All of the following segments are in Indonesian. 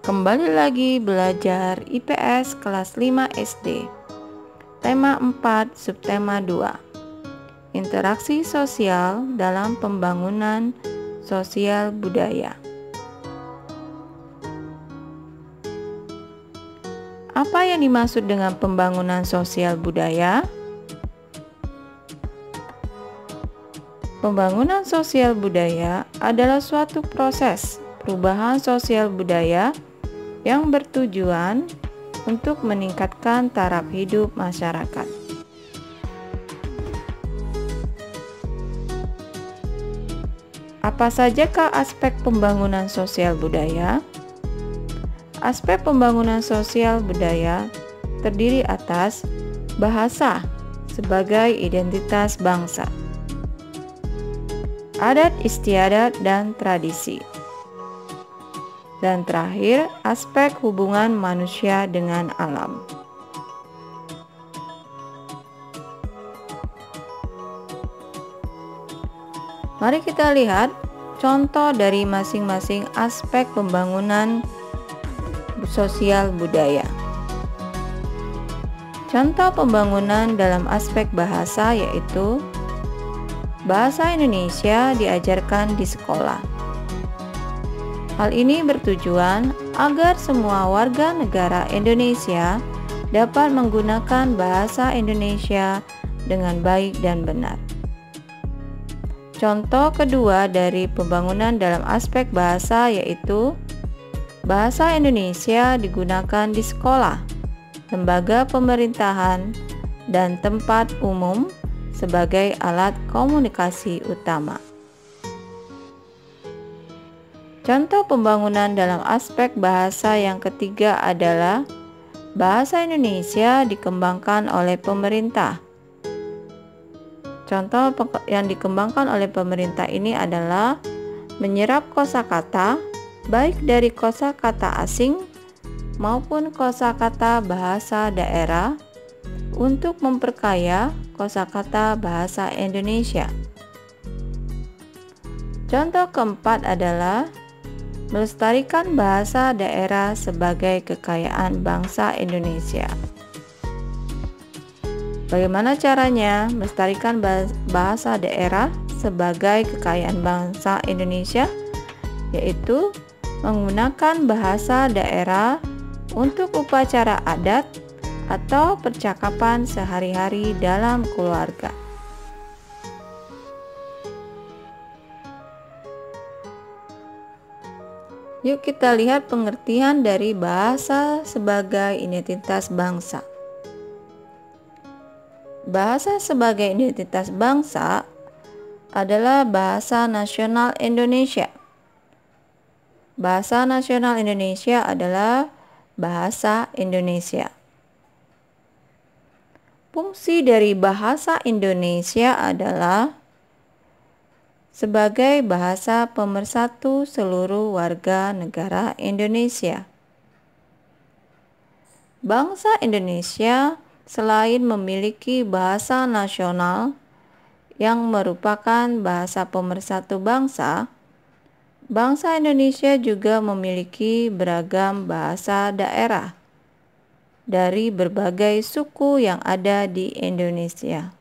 Kembali lagi belajar IPS kelas 5 SD. Tema 4, subtema 2. Interaksi sosial dalam pembangunan sosial budaya. Apa yang dimaksud dengan pembangunan sosial budaya? Pembangunan sosial budaya adalah suatu proses perubahan sosial budaya yang bertujuan untuk meningkatkan taraf hidup masyarakat. Apa sajakah aspek pembangunan sosial budaya? Aspek pembangunan sosial budaya terdiri atas bahasa sebagai identitas bangsa, adat istiadat dan tradisi, dan terakhir aspek hubungan manusia dengan alam. Mari kita lihat contoh dari masing-masing aspek pembangunan sosial budaya. Contoh pembangunan dalam aspek bahasa yaitu bahasa Indonesia diajarkan di sekolah. Hal ini bertujuan agar semua warga negara Indonesia dapat menggunakan bahasa Indonesia dengan baik dan benar. Contoh kedua dari pembangunan dalam aspek bahasa yaitu bahasa Indonesia digunakan di sekolah, lembaga pemerintahan, dan tempat umum sebagai alat komunikasi utama. Contoh pembangunan dalam aspek bahasa yang ketiga adalah bahasa Indonesia dikembangkan oleh pemerintah. Contoh yang dikembangkan oleh pemerintah ini adalah menyerap kosakata baik dari kosakata asing maupun kosakata bahasa daerah untuk memperkaya kosakata bahasa Indonesia. Contoh keempat adalah melestarikan bahasa daerah sebagai kekayaan bangsa Indonesia. Bagaimana caranya melestarikan bahasa daerah sebagai kekayaan bangsa Indonesia? Yaitu menggunakan bahasa daerah untuk upacara adat atau percakapan sehari-hari dalam keluarga. Yuk kita lihat pengertian dari bahasa sebagai identitas bangsa. Bahasa sebagai identitas bangsa adalah bahasa nasional Indonesia. Bahasa nasional Indonesia adalah bahasa Indonesia. Fungsi dari bahasa Indonesia adalah sebagai bahasa pemersatu seluruh warga negara Indonesia. Bangsa Indonesia selain memiliki bahasa nasional yang merupakan bahasa pemersatu bangsa, bangsa Indonesia juga memiliki beragam bahasa daerah dari berbagai suku yang ada di Indonesia.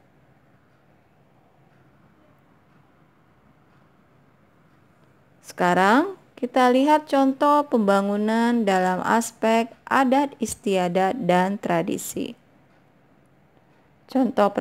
Sekarang kita lihat contoh pembangunan dalam aspek adat istiadat dan tradisi. Contoh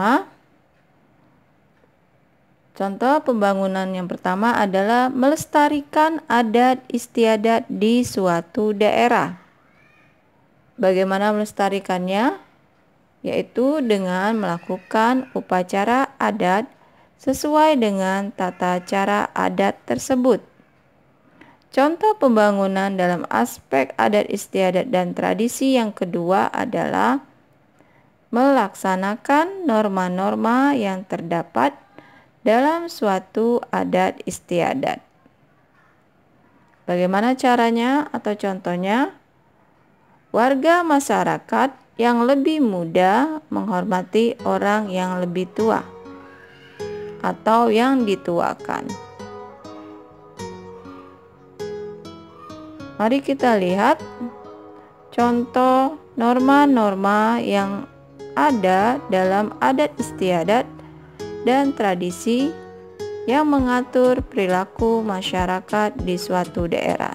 pembangunan yang pertama adalah melestarikan adat istiadat di suatu daerah. Bagaimana melestarikannya? Yaitu dengan melakukan upacara adat sesuai dengan tata cara adat tersebut. Contoh pembangunan dalam aspek adat istiadat dan tradisi yang kedua adalah melaksanakan norma-norma yang terdapat dalam suatu adat istiadat. Bagaimana caranya atau contohnya? Warga masyarakat yang lebih muda menghormati orang yang lebih tua atau yang dituakan. Mari kita lihat contoh norma-norma yang ada dalam adat istiadat dan tradisi yang mengatur perilaku masyarakat di suatu daerah.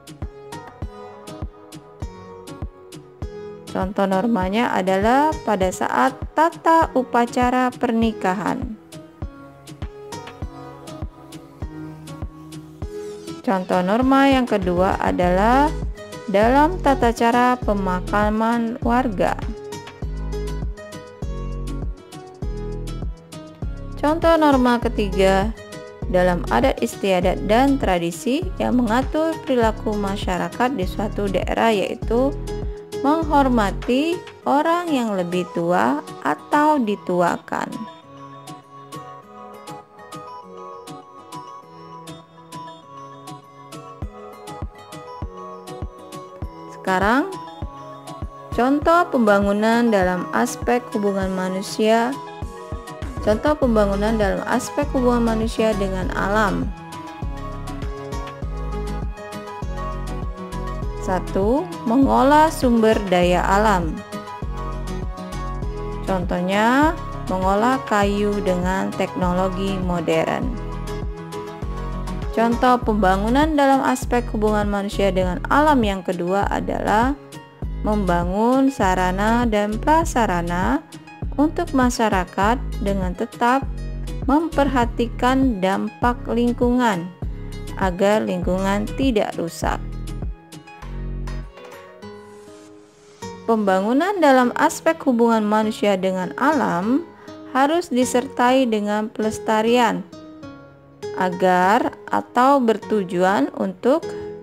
Contoh normanya adalah pada saat tata upacara pernikahan. Contoh norma yang kedua adalah dalam tata cara pemakaman warga. Contoh norma ketiga dalam adat istiadat dan tradisi yang mengatur perilaku masyarakat di suatu daerah, yaitu menghormati orang yang lebih tua atau dituakan. Sekarang, contoh pembangunan dalam aspek hubungan manusia. Contoh pembangunan dalam aspek hubungan manusia dengan alam. 1. Mengolah sumber daya alam. Contohnya, mengolah kayu dengan teknologi modern. Contoh pembangunan dalam aspek hubungan manusia dengan alam yang kedua adalah membangun sarana dan prasarana untuk masyarakat dengan tetap memperhatikan dampak lingkungan agar lingkungan tidak rusak. Pembangunan dalam aspek hubungan manusia dengan alam harus disertai dengan pelestarian agar atau bertujuan untuk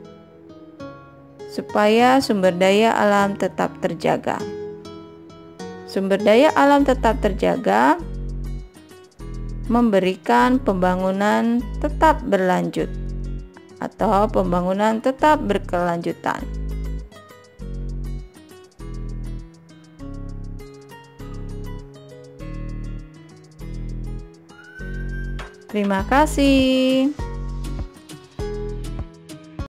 supaya sumber daya alam tetap terjaga. Sumber daya alam tetap terjaga memberikan pembangunan tetap berlanjut atau pembangunan tetap berkelanjutan. Terima kasih.